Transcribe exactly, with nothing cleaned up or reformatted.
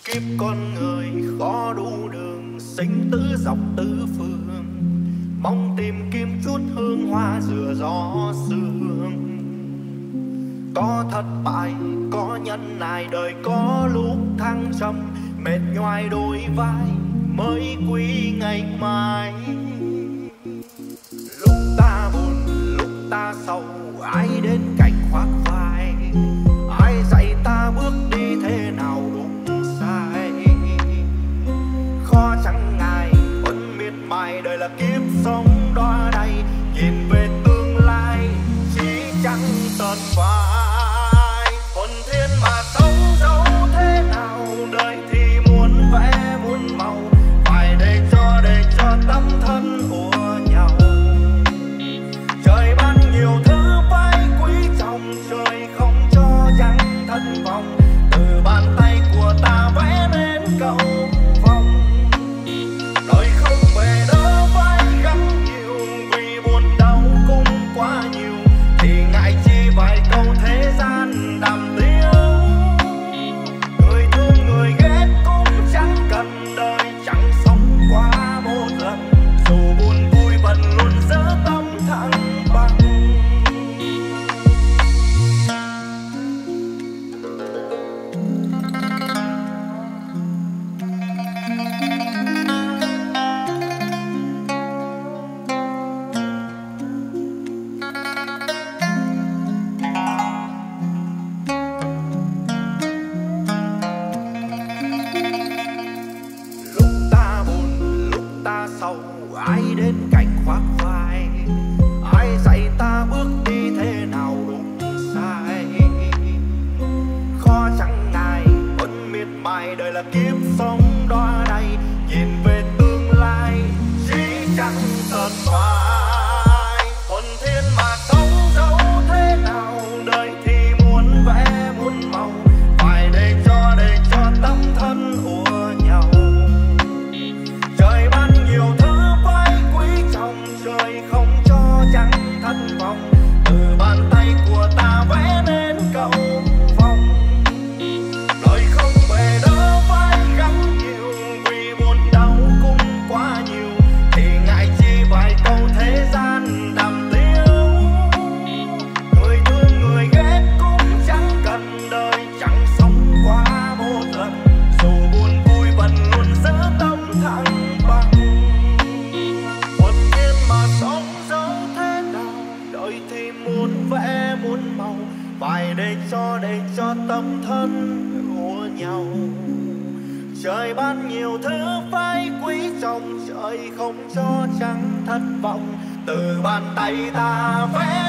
Kiếp con người khó đủ đường, sinh tứ dọc tứ phương, mong tìm kiếm chút hương hoa rửa gió sương. Có thất bại, có nhân nại, đời có lúc thăng trầm, mệt nhoài đôi vai mới quý ngày mai. Lúc ta buồn, lúc ta sầu, ai đến cạnh khoác vai, ai dạy ta bước đi thế nào đúng sai. Khó chẳng ngại vẫn miệt mài, đời là kiếp sống đọa đầy, nhìn về tương lai chỉ chẳng tận vai. Hồn thiên mà sống dẫu thế nào, đời thì muốn vẽ muốn màu, phải để cho để cho tâm thân ùa nhau. Trời ban nhiều thứ phải quý trọng, trời không cho chẳng thân vong, từ bàn tay của ta vẽ nên cầu vồng. Đời không bề đỡ phải gắng nhiều, vì buồn đau cũng quá nhiều, thì ngại chi vài câu thế gian đàm tiếu. Người thương người ghét cũng chẳng cần, đời chẳng sống quá một lần, dù buồn vui vẫn luôn giữ tâm thăng bằng. Lúc ta buồn, lúc ta sầu, ai đến cạnh khoác vai, ai dạy ta bước đi thế nào đúng sai. Khó chẳng ngại vẫn miệt mài, đời là kiếp sống đọa đầy, nhìn về tương lai chỉ chẳng tận vai. Hồn thiên mà sống dẫu thế nào, đời thì muốn vẽ muốn màu, phải để cho để cho tâm thân ùa nhau. Trời ban nhiều thứ phải quý trọng, trời không cho chẳng thân vong, từ bàn tay của ta vẽ nên cầu vồng. Đời không bề đỡ phải gắng nhiều, vì buồn đau cũng quá nhiều, thì ngại chi vài câu thế gian đàm tiếu. Người thương người ghét cũng chẳng cần, đời chẳng sống quá một lần, dù buồn vui vẫn luôn giữ tâm thăng bằng. Hồn nhiên mà sống dẫu thế nào, đời thì muốn vẽ muốn màu, phải để cho để cho tâm thân ùa nhau. Trời ban nhiều thứ phải quý trọng, trời không cho chẳng thất vọng, từ bàn tay ta vẽ